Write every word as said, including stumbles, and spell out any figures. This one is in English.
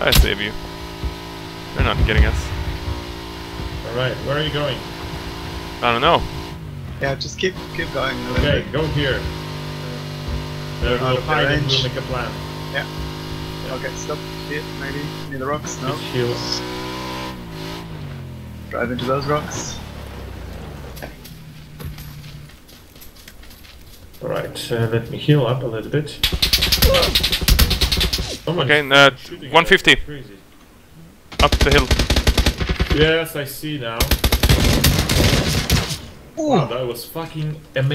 I save you. They're not getting us. Alright, where are you going? I don't know. Yeah, just keep keep going. Okay, go here. There, Out we'll of hide and range. we'll make a plan. Yeah. Okay, stop. Here, maybe. Near the rocks? No. Just heal. Drive into those rocks. Alright, uh, let me heal up a little bit. Oh my Okay, God, uh, shooting one at fifty. us, crazy. Up the hill. Yes, I see now. Ooh. Wow, that was fucking amazing.